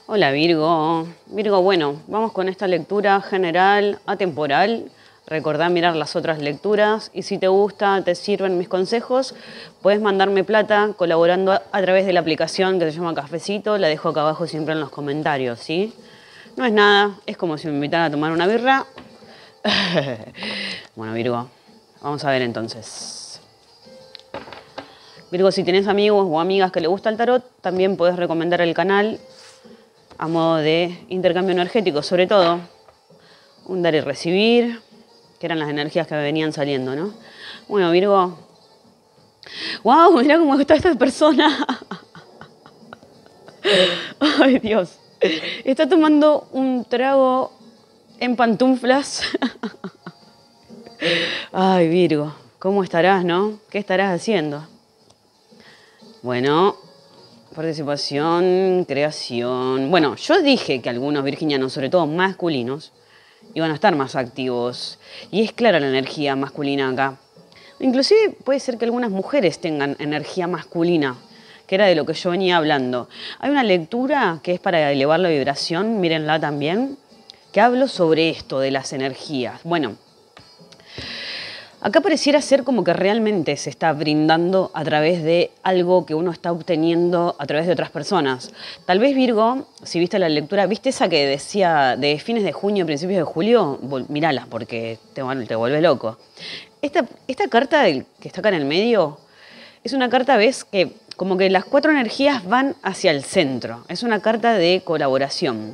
Hola Virgo. Virgo, bueno, vamos con esta lectura general, atemporal. Recordá mirar las otras lecturas y si te gusta, te sirven mis consejos, puedes mandarme plata colaborando a través de la aplicación que se llama Cafecito. La dejo acá abajo siempre en los comentarios, ¿sí? No es nada, es como si me invitaran a tomar una birra. Bueno, Virgo, vamos a ver entonces. Virgo, si tenés amigos o amigas que le gusta el tarot, también podés recomendar el canal a modo de intercambio energético, sobre todo un dar y recibir, que eran las energías que venían saliendo, ¿no? Bueno, Virgo. ¡Wow! Mirá cómo está esta persona. Ay, Dios. Está tomando un trago en pantuflas. Ay, Virgo, ¿cómo estarás, no? ¿Qué estarás haciendo? Bueno, participación, creación. Bueno, yo dije que algunos virginianos, sobre todo masculinos, iban a estar más activos. Y es clara la energía masculina acá. Inclusive puede ser que algunas mujeres tengan energía masculina, que era de lo que yo venía hablando. Hay una lectura que es para elevar la vibración, mírenla también, que hablo sobre esto de las energías. Bueno, acá pareciera ser como que realmente se está brindando a través de algo que uno está obteniendo a través de otras personas. Tal vez, Virgo, si viste la lectura, ¿viste esa que decía de fines de junio, principios de julio? Mírala, porque te vuelve loco. Esta carta que está acá en el medio es una carta, ves, que como que las cuatro energías van hacia el centro. Es una carta de colaboración.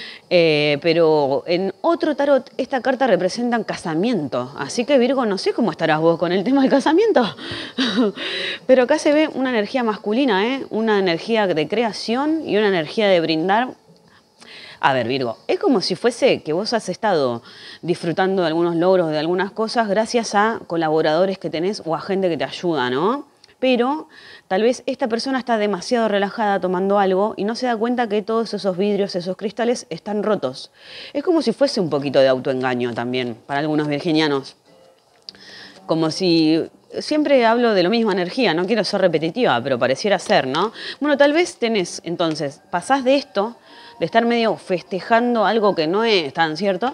Pero en otro tarot esta carta representa un casamiento. Así que Virgo, no sé cómo estarás vos con el tema del casamiento. Pero acá se ve una energía masculina, una energía de creación y una energía de brindar. A ver, Virgo, es como si fuese que vos has estado disfrutando de algunos logros, de algunas cosas, gracias a colaboradores que tenés o a gente que te ayuda, ¿no? Pero tal vez esta persona está demasiado relajada tomando algo y no se da cuenta que todos esos vidrios, esos cristales están rotos. Es como si fuese un poquito de autoengaño también para algunos virginianos. Como si... Siempre hablo de la misma energía, no quiero ser repetitiva, pero pareciera ser, ¿no? Bueno, tal vez tenés, entonces, pasás de esto, de estar medio festejando algo que no es tan cierto,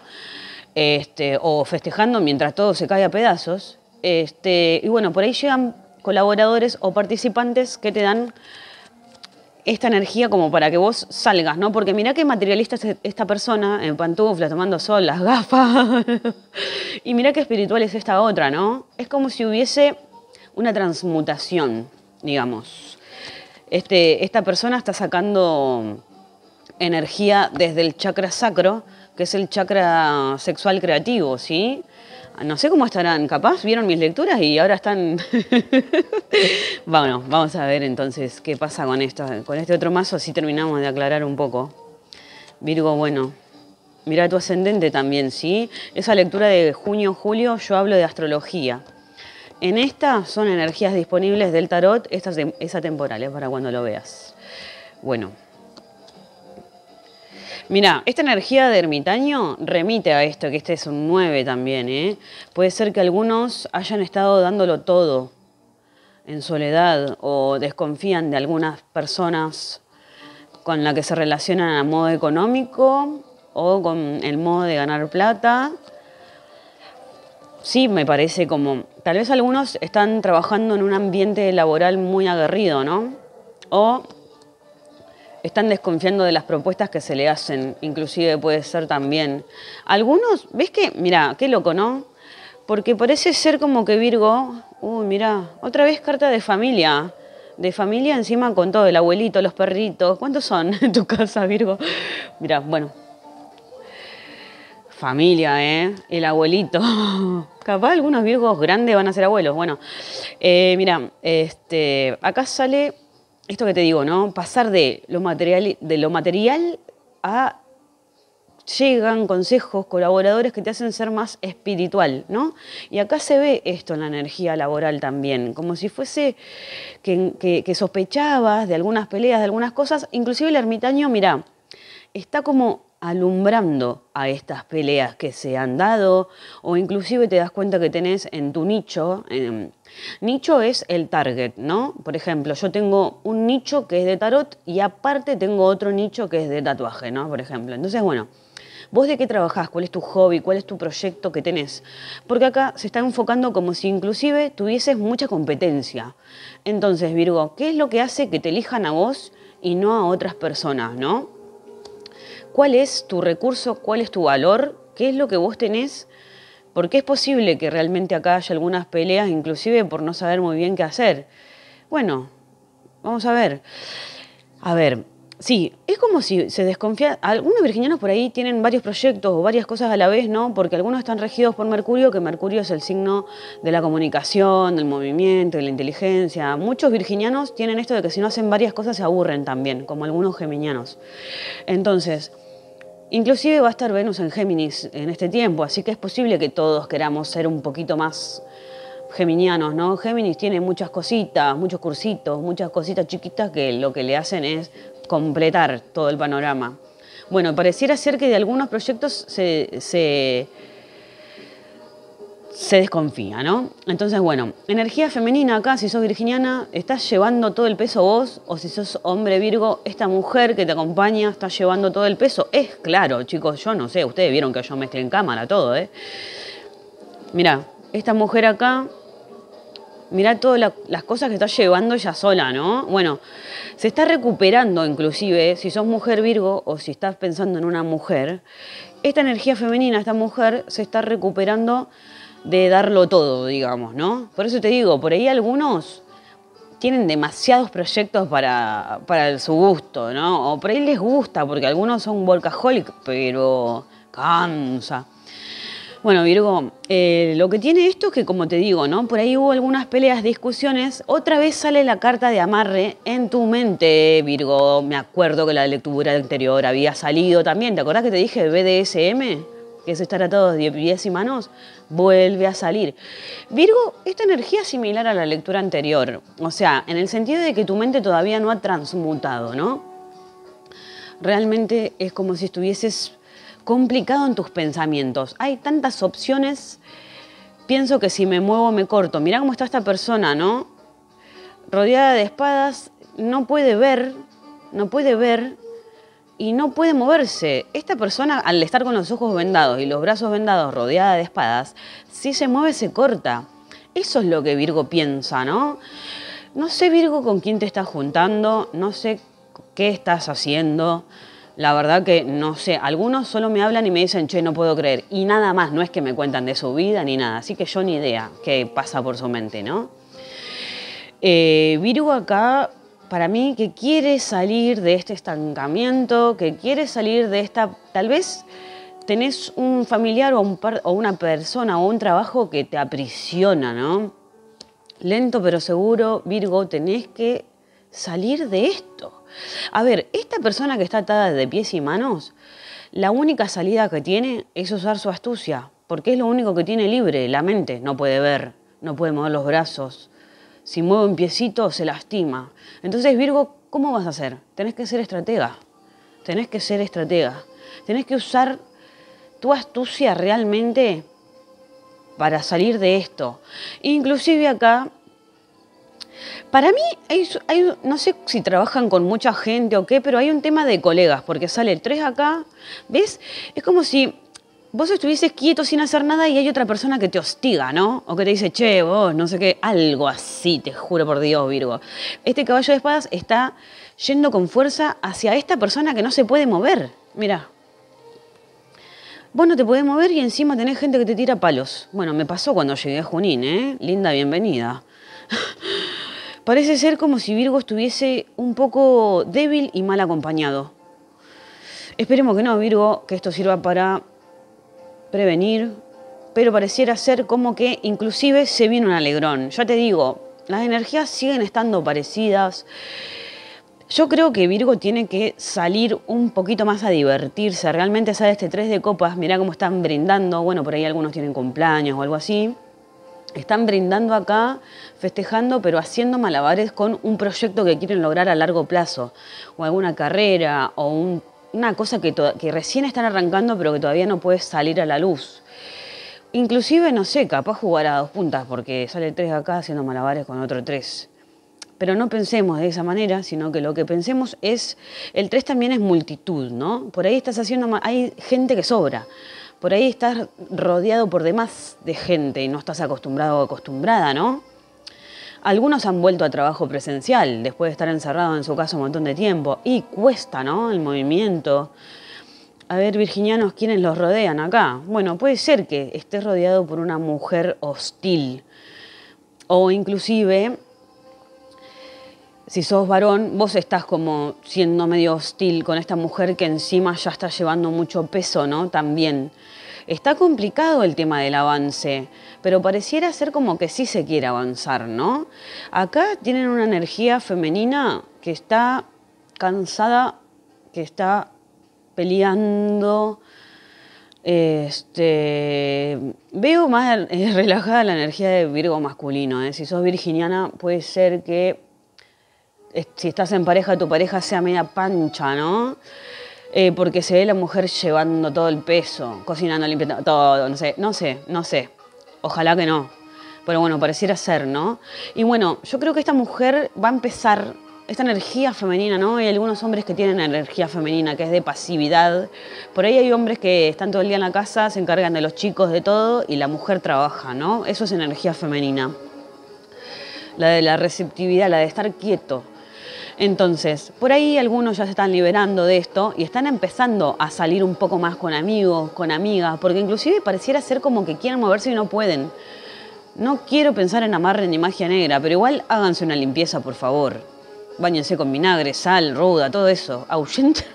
o festejando mientras todo se cae a pedazos, y bueno, por ahí llegan colaboradores o participantes que te dan esta energía como para que vos salgas, ¿no? Porque mirá qué materialista es esta persona, en pantuflas, tomando sol, las gafas. Y mirá qué espiritual es esta otra, ¿no? Es como si hubiese una transmutación, digamos. Esta persona está sacando energía desde el chakra sacro, que es el chakra sexual creativo, ¿sí? No sé cómo estarán, capaz vieron mis lecturas y ahora están... Bueno, vamos a ver entonces qué pasa con este otro mazo, así terminamos de aclarar un poco. Virgo, bueno, mira tu ascendente también, ¿sí? Esa lectura de junio-julio, yo hablo de astrología. En esta son energías disponibles del tarot, esta es atemporal, para cuando lo veas. Bueno. Mira, esta energía de ermitaño remite a esto, que este es un 9 también, ¿eh? Puede ser que algunos hayan estado dándolo todo en soledad o desconfían de algunas personas con las que se relacionan a modo económico o con el modo de ganar plata. Sí, me parece como... Tal vez algunos están trabajando en un ambiente laboral muy aguerrido, ¿no? O están desconfiando de las propuestas que se le hacen, inclusive puede ser también. Algunos, ¿ves que? Mirá, qué loco, ¿no? Porque parece ser como que Virgo, uy, mirá, otra vez carta de familia encima con todo, el abuelito, los perritos. ¿Cuántos son en tu casa, Virgo? Mirá, bueno. Familia, el abuelito. Capaz algunos Virgos grandes van a ser abuelos. Bueno, mirá, acá sale... Esto que te digo, ¿no? Pasar de lo material a... Llegan consejos, colaboradores que te hacen ser más espiritual, ¿no? Y acá se ve esto en la energía laboral también, como si fuese que sospechabas de algunas peleas, de algunas cosas. Inclusive el ermitaño, mirá, está como alumbrando a estas peleas que se han dado, o inclusive te das cuenta que tenés en tu nicho, nicho es el target, ¿no? Por ejemplo, yo tengo un nicho que es de tarot y aparte tengo otro nicho que es de tatuaje, ¿no? Por ejemplo, entonces bueno, ¿vos de qué trabajás? ¿Cuál es tu hobby? ¿Cuál es tu proyecto que tenés? Porque acá se está enfocando como si inclusive tuvieses mucha competencia. Entonces, Virgo, ¿qué es lo que hace que te elijan a vos y no a otras personas, no? ¿Cuál es tu recurso? ¿Cuál es tu valor? ¿Qué es lo que vos tenés? Porque es posible que realmente acá haya algunas peleas, inclusive por no saber muy bien qué hacer. Bueno, vamos a ver. A ver, sí, es como si se desconfía. Algunos virginianos por ahí tienen varios proyectos o varias cosas a la vez, ¿no? Porque algunos están regidos por Mercurio, que Mercurio es el signo de la comunicación, del movimiento, de la inteligencia. Muchos virginianos tienen esto de que si no hacen varias cosas se aburren también, como algunos geminianos. Entonces, inclusive va a estar Venus en Géminis en este tiempo, así que es posible que todos queramos ser un poquito más geminianos, ¿no? Géminis tiene muchas cositas, muchos cursitos, muchas cositas chiquitas que lo que le hacen es completar todo el panorama. Bueno, pareciera ser que de algunos proyectos se desconfía, ¿no? Entonces, bueno, energía femenina acá, si sos virginiana, estás llevando todo el peso vos, o si sos hombre Virgo, esta mujer que te acompaña está llevando todo el peso. Es claro, chicos, yo no sé, ustedes vieron que yo mezclé en cámara todo, ¿eh? Mirá, esta mujer acá, mirá todas las cosas que está llevando ella sola, ¿no? Bueno, se está recuperando inclusive, si sos mujer Virgo o si estás pensando en una mujer, esta energía femenina, esta mujer se está recuperando de darlo todo, digamos, ¿no? Por eso te digo, por ahí algunos tienen demasiados proyectos para su gusto, ¿no? O por ahí les gusta, porque algunos son workaholic, pero cansa. Bueno, Virgo, lo que tiene esto es que, como te digo, ¿no? Por ahí hubo algunas peleas, discusiones. Otra vez sale la carta de amarre en tu mente, Virgo. Me acuerdo que la lectura anterior había salido también. ¿Te acordás que te dije BDSM? Que es estar atados de pies y manos. Vuelve a salir. Virgo, esta energía es similar a la lectura anterior. O sea, en el sentido de que tu mente todavía no ha transmutado, ¿no? Realmente es como si estuvieses complicado en tus pensamientos. Hay tantas opciones. Pienso que si me muevo me corto. Mirá cómo está esta persona, ¿no? Rodeada de espadas, no puede ver y no puede moverse. Esta persona, al estar con los ojos vendados y los brazos vendados, rodeada de espadas, si se mueve se corta. Eso es lo que Virgo piensa, ¿no? No sé, Virgo, con quién te estás juntando, no sé qué estás haciendo. La verdad que no sé, algunos solo me hablan y me dicen, che, no puedo creer. Y nada más, no es que me cuentan de su vida ni nada. Así que yo ni idea qué pasa por su mente, ¿no? Virgo acá, para mí, que quiere salir de este estancamiento, que quiere salir de esta... Tal vez tenés un familiar o una persona o un trabajo que te aprisiona, ¿no? Lento pero seguro, Virgo, tenés que salir de esto. A ver, esta persona que está atada de pies y manos, la única salida que tiene es usar su astucia, porque es lo único que tiene libre, la mente. No puede ver, no puede mover los brazos. Si mueve un piecito, se lastima. Entonces, Virgo, ¿cómo vas a hacer? Tenés que ser estratega. Tenés que ser estratega. Tenés que usar tu astucia realmente para salir de esto. Inclusive acá, para mí, no sé si trabajan con mucha gente o qué, pero hay un tema de colegas, porque sale 3 acá, ¿ves? Es como si vos estuvieses quieto sin hacer nada y hay otra persona que te hostiga, ¿no? O que te dice, che, vos, no sé qué, algo así, te juro por Dios, Virgo. Este caballo de espadas está yendo con fuerza hacia esta persona que no se puede mover. Mirá. Vos no te podés mover y encima tenés gente que te tira palos. Bueno, me pasó cuando llegué a Junín, ¿eh? Linda bienvenida. Parece ser como si Virgo estuviese un poco débil y mal acompañado. Esperemos que no, Virgo, que esto sirva para prevenir, pero pareciera ser como que inclusive se viene un alegrón. Ya te digo, las energías siguen estando parecidas. Yo creo que Virgo tiene que salir un poquito más a divertirse. Realmente sale este 3 de copas, mirá cómo están brindando. Bueno, por ahí algunos tienen cumpleaños o algo así. Están brindando acá, festejando, pero haciendo malabares con un proyecto que quieren lograr a largo plazo. O alguna carrera, o un una cosa que recién están arrancando, pero que todavía no puede salir a la luz. Inclusive, no sé, capaz jugar a 2 puntas, porque sale 3 acá haciendo malabares con otro 3. Pero no pensemos de esa manera, sino que lo que pensemos es, el 3 también es multitud, ¿no? Por ahí estás haciendo, hay gente que sobra. Por ahí estás rodeado por demás de gente y no estás acostumbrado o acostumbrada, ¿no? Algunos han vuelto a trabajo presencial después de estar encerrados en su casa un montón de tiempo. Y cuesta, ¿no? El movimiento. A ver, virginianos, ¿quiénes los rodean acá? Bueno, puede ser que estés rodeado por una mujer hostil. O inclusive, si sos varón, vos estás como siendo medio hostil con esta mujer que encima ya está llevando mucho peso, ¿no? También. Está complicado el tema del avance, pero pareciera ser como que sí se quiere avanzar, ¿no? Acá tienen una energía femenina que está cansada, que está peleando. Veo más relajada la energía de Virgo masculino, ¿eh? Si sos virginiana, puede ser que si estás en pareja, tu pareja sea media pancha, ¿no? Porque se ve la mujer llevando todo el peso, cocinando, limpiando, todo, no sé. Ojalá que no. Pero bueno, pareciera ser, ¿no? Y bueno, yo creo que esta mujer va a empezar, esta energía femenina, ¿no? Hay algunos hombres que tienen energía femenina, que es de pasividad. Por ahí hay hombres que están todo el día en la casa, se encargan de los chicos, de todo, y la mujer trabaja, ¿no? Eso es energía femenina. La de la receptividad, la de estar quieto. Entonces, por ahí algunos ya se están liberando de esto y están empezando a salir un poco más con amigos, con amigas, porque inclusive pareciera ser como que quieren moverse y no pueden. No quiero pensar en amarre ni magia negra, pero igual háganse una limpieza, por favor. Báñense con vinagre, sal, ruda, todo eso. Ahuyenten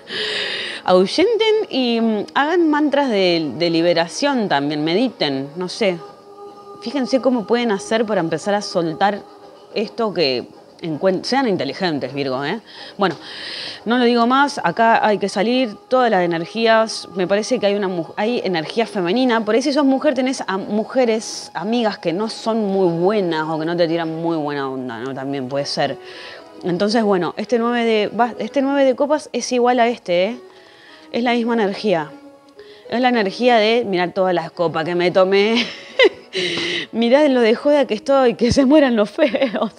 y hagan mantras de liberación también, mediten, no sé. Fíjense cómo pueden hacer para empezar a soltar esto que... Sean inteligentes, Virgo, ¿eh? Bueno, no lo digo más, acá hay que salir, todas las energías, me parece que hay energía femenina, por ahí si sos mujer tenés a mujeres, amigas que no son muy buenas o que no te tiran muy buena onda, ¿no? También puede ser. Entonces, bueno, este 9 de copas es igual a ¿eh? Es la misma energía. Es la energía de mirar todas las copas que me tomé. Mirá lo de joda que estoy, que se mueran los feos.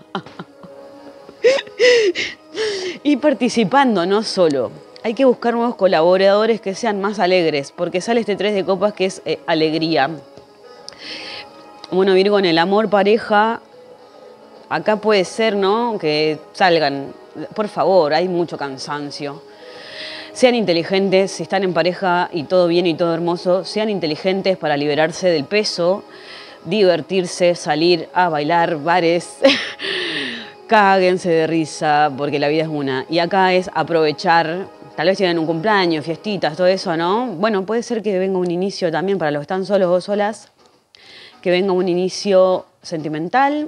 Y participando, no solo. Hay que buscar nuevos colaboradores que sean más alegres, porque sale este 3 de copas que es alegría. Bueno, Virgo, en el amor, pareja, acá puede ser, ¿no? Que salgan. Por favor, hay mucho cansancio. Sean inteligentes, si están en pareja y todo bien y todo hermoso, sean inteligentes para liberarse del peso, divertirse, salir a bailar, bares. Cáguense de risa, porque la vida es una. Y acá es aprovechar, tal vez tienen un cumpleaños, fiestitas, todo eso, ¿no? Bueno, puede ser que venga un inicio también para los que están solos o solas, que venga un inicio sentimental,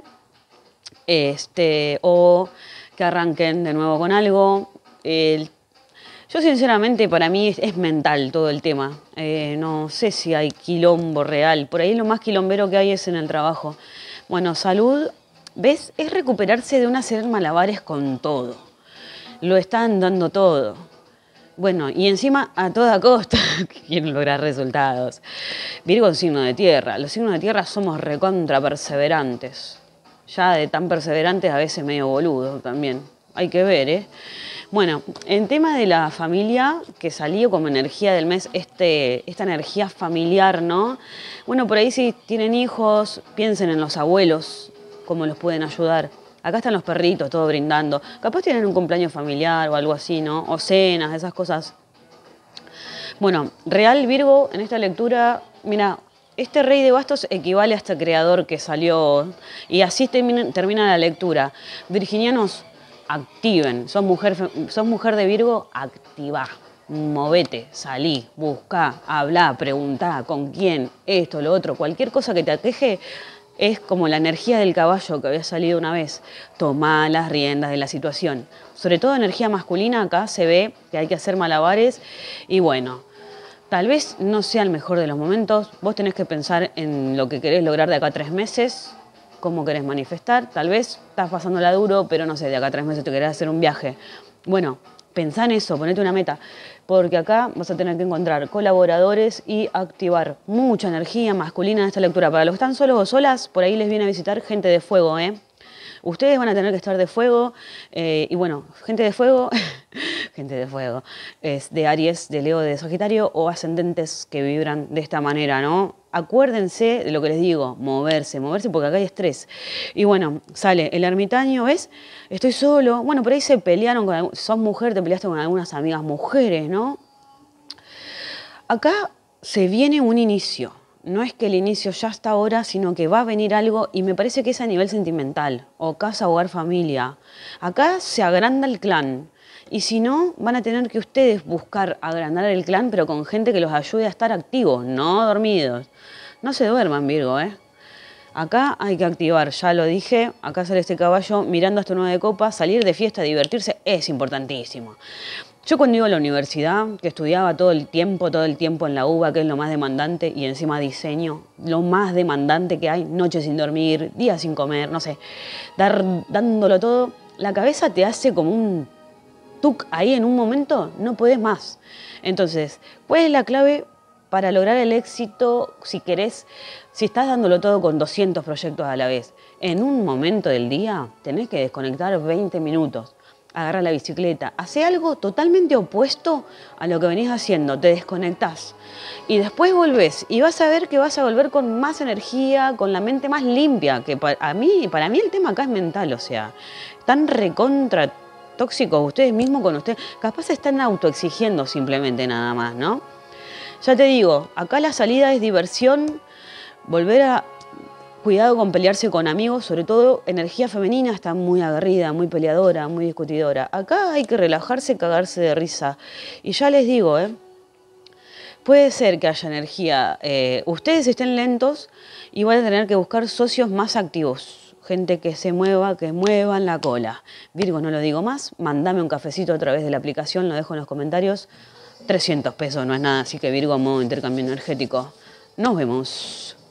o que arranquen de nuevo con algo. Yo sinceramente, para mí es mental todo el tema. No sé si hay quilombo real. Por ahí lo más quilombero que hay es en el trabajo. Bueno, salud... ¿Ves? Es recuperarse de un hacer malabares con todo. Lo están dando todo. Bueno, y encima a toda costa quieren lograr resultados. Virgo es un signo de tierra. Los signos de tierra somos recontra perseverantes. Ya de tan perseverantes a veces medio boludos también. Hay que ver, ¿eh? Bueno, en tema de la familia, que salió como energía del mes, esta energía familiar, ¿no? Bueno, por ahí si tienen hijos, piensen en los abuelos, cómo los pueden ayudar. Acá están los perritos, todos brindando. Capaz tienen un cumpleaños familiar o algo así, ¿no? O cenas, esas cosas. Bueno, real Virgo, en esta lectura, mira, este rey de bastos equivale a este creador que salió. Y así termina la lectura. Virginianos, activen. Sos mujer de Virgo, activá. Movete, salí, buscá, hablá, preguntá, con quién, esto, lo otro, cualquier cosa que te aqueje. Es como la energía del caballo que había salido una vez. Tomá las riendas de la situación. Sobre todo energía masculina, acá se ve que hay que hacer malabares. Y bueno, tal vez no sea el mejor de los momentos. Vos tenés que pensar en lo que querés lograr de acá a 3 meses. Cómo querés manifestar. Tal vez estás pasándola duro, pero no sé, de acá a 3 meses te querés hacer un viaje. Bueno, Pensá en eso, ponete una meta, porque acá vas a tener que encontrar colaboradores y activar mucha energía masculina en esta lectura. Para los que están solos o solas, por ahí les viene a visitar gente de fuego, ¿eh? Ustedes van a tener que estar de fuego, y bueno, gente de fuego, gente de fuego, es de Aries, de Leo, de Sagitario o ascendentes que vibran de esta manera, ¿no? Acuérdense de lo que les digo, moverse, porque acá hay estrés. Y bueno, sale el ermitaño, ¿ves? Estoy solo. Bueno, por ahí se pelearon con, sos mujer, te peleaste con algunas amigas mujeres, ¿no? Acá se viene un inicio. No es que el inicio ya está ahora, sino que va a venir algo y me parece que es a nivel sentimental, o casa, hogar, familia. Acá se agranda el clan. Y si no, van a tener que ustedes buscar agrandar el clan, pero con gente que los ayude a estar activos, no dormidos. No se duerman, Virgo, ¿eh? Acá hay que activar, ya lo dije, acá sale este caballo mirando hasta 9 de copas, salir de fiesta, divertirse, es importantísimo. Yo cuando iba a la universidad, que estudiaba todo el tiempo en la UBA, que es lo más demandante, y encima diseño, lo más demandante que hay, noches sin dormir, días sin comer, no sé, dándolo todo, la cabeza te hace como un tuc ahí en un momento, no podés más. Entonces, ¿cuál es la clave para lograr el éxito si querés, si estás dándolo todo con 200 proyectos a la vez? En un momento del día tenés que desconectar 20 minutos. Agarra la bicicleta, hace algo totalmente opuesto a lo que venís haciendo, te desconectás y después volvés y vas a ver que vas a volver con más energía, con la mente más limpia, que para mí el tema acá es mental, o sea, tan recontra tóxicos ustedes mismos con ustedes, capaz se están autoexigiendo simplemente nada más, ¿no? Ya te digo, acá la salida es diversión, volver a cuidado con pelearse con amigos, sobre todo energía femenina está muy aguerrida, muy peleadora, muy discutidora. Acá hay que relajarse, cagarse de risa. Y ya les digo, puede ser que haya energía, ustedes estén lentos y van a tener que buscar socios más activos. Gente que se mueva, que muevan la cola. Virgo, no lo digo más, mandame un cafecito a través de la aplicación, lo dejo en los comentarios. 300 pesos no es nada, así que Virgo, modo intercambio energético. Nos vemos.